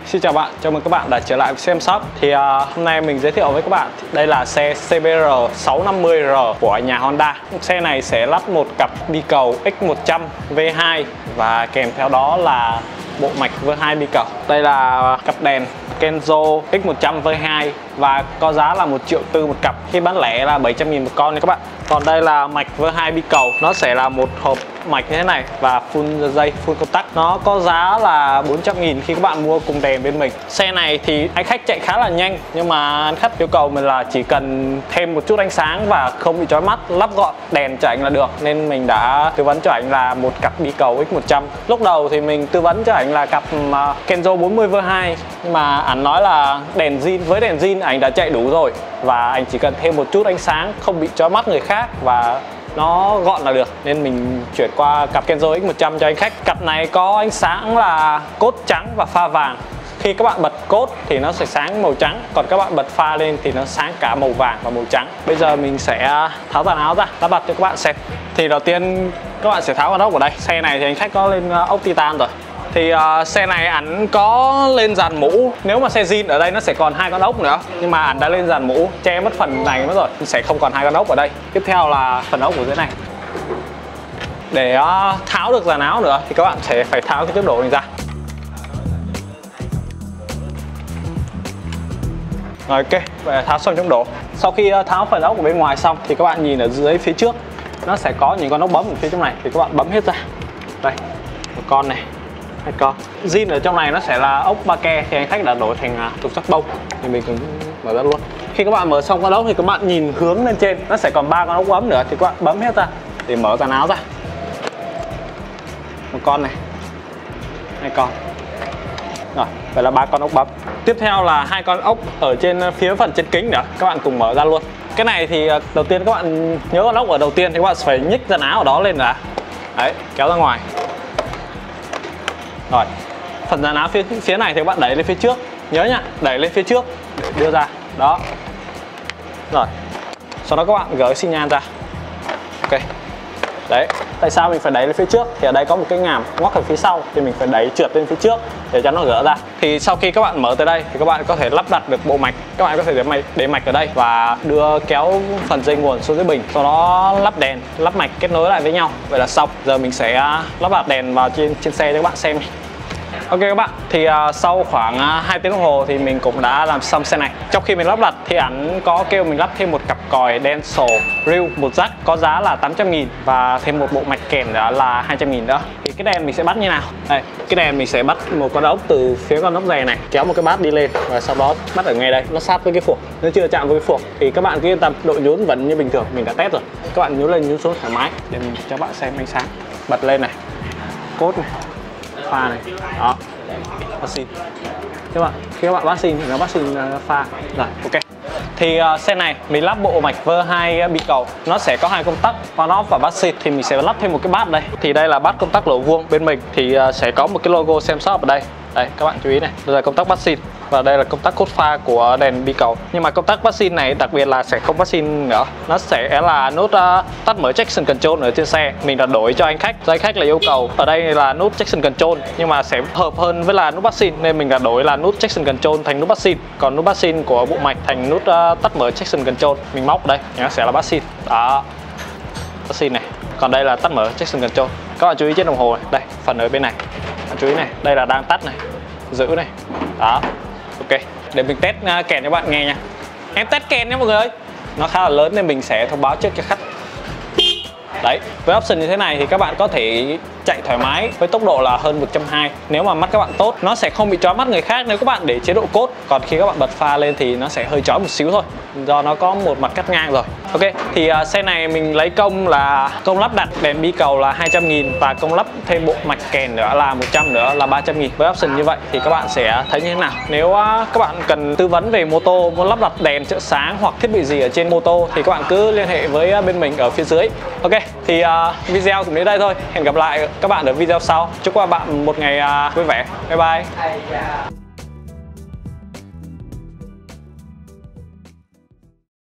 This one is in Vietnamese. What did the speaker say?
Xin chào bạn, chào mừng các bạn đã trở lại với Xem Shop. Thì hôm nay mình giới thiệu với các bạn đây là xe CBR 650R của nhà Honda. Xe này sẽ lắp một cặp bi cầu X100 V2 và kèm theo đó là bộ mạch V2 bi cầu. Đây là cặp đèn Kenzo X100 V2 và có giá là 1,4 triệu một cặp, khi bán lẻ là 700.000 một con nha các bạn. Còn đây là mạch V2 bi cầu, nó sẽ là một hộp mạch như thế này và full dây, full công tắc. Nó có giá là 400.000 khi các bạn mua cùng đèn bên mình. Xe này thì anh khách chạy khá là nhanh, nhưng mà anh khách yêu cầu mình là chỉ cần thêm một chút ánh sáng và không bị chói mắt, lắp gọn đèn cho anh là được, nên mình đã tư vấn cho anh là một cặp bi cầu X100. Lúc đầu thì mình tư vấn cho anh là cặp Kenzo 40 V2, nhưng mà anh nói là đèn zin, với đèn zin anh đã chạy đủ rồi và anh chỉ cần thêm một chút ánh sáng không bị chói mắt người khác và nó gọn là được, nên mình chuyển qua cặp Kenzo X100 cho anh khách. Cặp này có ánh sáng là cốt trắng và pha vàng. Khi các bạn bật cốt thì nó sẽ sáng màu trắng, còn các bạn bật pha lên thì nó sáng cả màu vàng và màu trắng. Bây giờ mình sẽ tháo dàn áo ra, lắp đặt cho các bạn xem. Thì đầu tiên các bạn sẽ tháo con ốc ở đây. Xe này thì anh khách có lên ốc titan rồi. Thì xe này ảnh có lên dàn mũ. Nếu mà xe zin ở đây nó sẽ còn 2 con ốc nữa, nhưng mà ảnh đã lên dàn mũ che mất phần này mất rồi, sẽ không còn 2 con ốc ở đây. Tiếp theo là phần ốc ở dưới này. Để tháo được dàn áo nữa thì các bạn sẽ phải tháo cái tiếp độ này ra. Rồi, ok, vậy tháo xong chống độ. Sau khi tháo phần ốc ở bên ngoài xong thì các bạn nhìn ở dưới phía trước nó sẽ có những con ốc bấm ở phía trong này, thì các bạn bấm hết ra. Đây, một con này, hai con. Zin ở trong này nó sẽ là ốc ba ke, thì anh khách đã đổi thành trục sắt bông, thì mình cũng mở ra luôn. Khi các bạn mở xong con ốc thì các bạn nhìn hướng lên trên, nó sẽ còn 3 con ốc bấm nữa, thì các bạn bấm hết ra để mở dàn áo ra. Một con này, hai con. Rồi, vậy là 3 con ốc bấm. Tiếp theo là 2 con ốc ở trên phía phần chân kính nữa, các bạn cùng mở ra luôn. Cái này thì đầu tiên các bạn nhớ con ốc ở đầu tiên thì các bạn phải nhích dàn áo ở đó lên là đấy, kéo ra ngoài. Rồi, phần dàn áo phía này thì các bạn đẩy lên phía trước, nhớ nha, đẩy lên phía trước để đưa ra. Đó. Rồi, sau đó các bạn gỡ xi nhan ra. Ok. Đấy, tại sao mình phải đẩy lên phía trước? Thì ở đây có một cái ngàm ngoắc ở phía sau, thì mình phải đẩy trượt lên phía trước để cho nó gỡ ra. Thì sau khi các bạn mở tới đây thì các bạn có thể lắp đặt được bộ mạch. Các bạn có thể để mạch ở đây và đưa kéo phần dây nguồn xuống dưới bình, sau đó lắp đèn, lắp mạch kết nối lại với nhau. Vậy là xong. Giờ mình sẽ lắp đặt đèn vào trên xe cho các bạn xem. Ok các bạn, thì sau khoảng 2 tiếng đồng hồ thì mình cũng đã làm xong xe này. Trong khi mình lắp đặt thì ảnh có kêu mình lắp thêm một cặp còi Denso Real một jack có giá là 800.000 và thêm một bộ mạch kèm đó là 200.000 nữa. Thì cái đèn mình sẽ bắt như nào? Đây, cái đèn mình sẽ bắt một con ốc từ phía con ốc dày này, kéo một cái bát đi lên và sau đó bắt ở ngay đây, nó sát với cái phuộc. Nếu chưa chạm với cái phuộc thì các bạn cứ yên tâm, độ nhún vẫn như bình thường, mình đã test rồi. Các bạn nhún lên nhún xuống thoải mái. Để mình cho bạn xem ánh sáng. Bật lên này, cốt này, pha này, đó, bắt xin. Khi các bạn bắt xin thì nó bắt xin pha. Rồi, ok. Thì xe này mình lắp bộ mạch V2 bi cầu, nó sẽ có 2 công tắc on off và bắt xin, thì mình sẽ lắp thêm một cái bát đây. Thì đây là bát công tắc lỗ vuông bên mình, thì sẽ có một cái logo Xem Shop ở đây. Đây, các bạn chú ý này, đây là công tắc bắt xin và đây là công tắc cốt pha của đèn bi cầu. Nhưng mà công tắc bắt xin này đặc biệt là sẽ không bắt xin nữa, nó sẽ là nút tắt mở traction control ở trên xe. Mình đã đổi cho anh khách, do anh khách là yêu cầu ở đây là nút traction control nhưng mà sẽ hợp hơn với là nút bắt xin, nên mình đã đổi là nút traction control thành nút bắt xin, còn nút bắt xin của bộ mạch thành nút tắt mở traction control. Mình móc đây, nó sẽ là bắt xin. Đó, bắt xin này, còn đây là tắt mở traction control. Các bạn chú ý trên đồng hồ này, đây phần ở bên này, bạn chú ý này, đây là đang tắt này, giữ này. Đó, ok, để mình test kèn cho bạn nghe nha. Em test kèn nha mọi người ơi, nó khá là lớn nên mình sẽ thông báo trước cho khách. Đấy, với option như thế này thì các bạn có thể chạy thoải mái với tốc độ là hơn 120. Nếu mà mắt các bạn tốt, nó sẽ không bị chói mắt người khác nếu các bạn để chế độ cốt. Còn khi các bạn bật pha lên thì nó sẽ hơi chói một xíu thôi, do nó có một mặt cắt ngang rồi. Ok, thì xe này mình lấy công là công lắp đặt đèn bi cầu là 200.000 và công lắp thêm bộ mạch kèn nữa là 100 nữa là 300.000. Với option như vậy thì các bạn sẽ thấy như thế nào. Nếu các bạn cần tư vấn về mô tô, muốn lắp đặt đèn trợ sáng hoặc thiết bị gì ở trên mô tô thì các bạn cứ liên hệ với bên mình ở phía dưới. Ok, thì video cũng đến đây thôi. Hẹn gặp lại các bạn ở video sau. Chúc các bạn một ngày vui vẻ. Bye bye.